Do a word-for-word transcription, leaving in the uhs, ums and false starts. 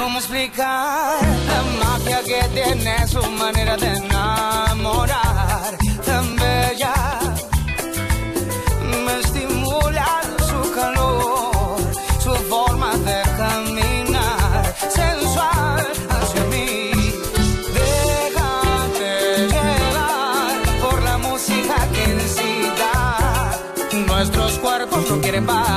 ¿Cómo explicar la magia que tiene su manera de enamorar? Tan bella, me estimula su calor, su forma de caminar, sensual hacia mí. Déjate llevar por la música que incita. Nuestros cuerpos no quieren parar.